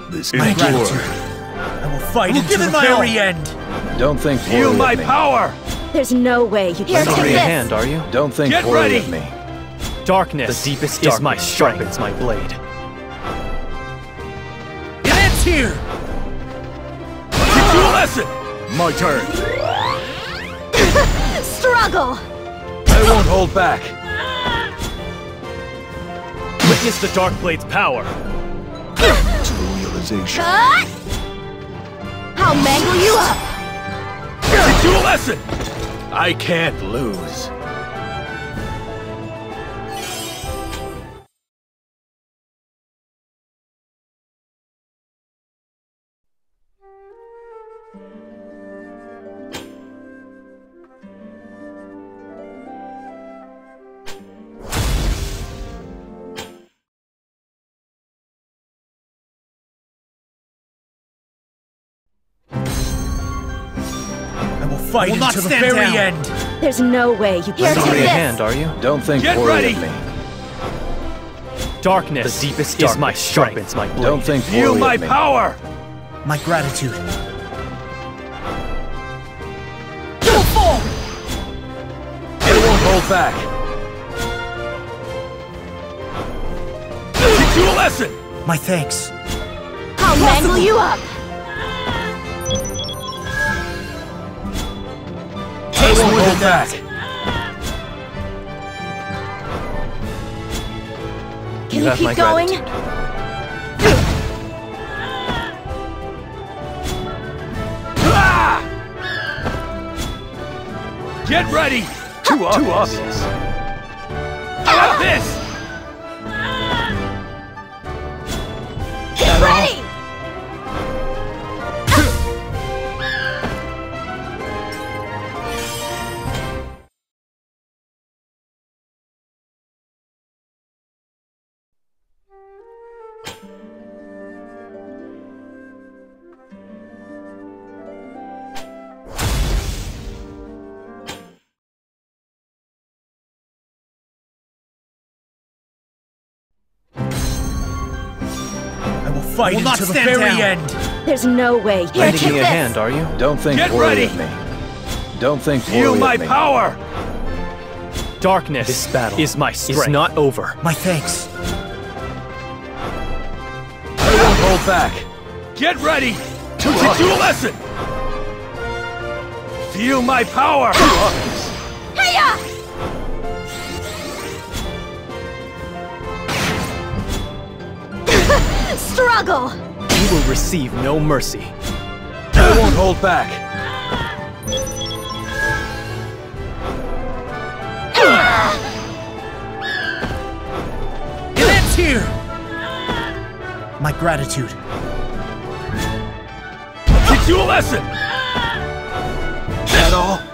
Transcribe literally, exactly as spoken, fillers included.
This My endure. gratitude. I will fight We'll until give the it my very all. end. Don't think Feel poorly my of me. power! There's no way you Here, can take do this. this. hand, are you? Don't think Get poorly ready. of me. Darkness The deepest is my darkness strength. sharpens my blade. It ends here. Teach you a lesson! My turn. Struggle! I won't hold back. Witness the Dark Blade's power. To the realization. Cut! I'll mangle you up! Teach you a lesson! I can't lose. I will fight I will not until the stand very down. end. There's no way you Here, can take do Give me a this. hand, are you? Don't think Get poorly ready. of me. Darkness The deepest is my darkness strength. sharpens my blade. Don't think Feel poorly my of me. power! My gratitude. Go full! I won't hold back. Teach you a lesson! My thanks. I'll mangle you up! I won't hold back. Can You you have my keep going? gratitude. Ah! Get ready! Too obvious. I got this! Get ready! I will fight will not until the stand very down. end. There's no way you Here, can Lending take me a this. hand, are you? Don't think Get poorly ready. of me. Don't think Feel poorly my of me. power! Darkness This battle is my is strength. not over. My thanks. I won't hold back. Get ready! To teach you a lesson! Feel my power! Hiya! Struggle! You will receive no mercy. I won't hold back. It ends here. My gratitude. Teach you a lesson! That all?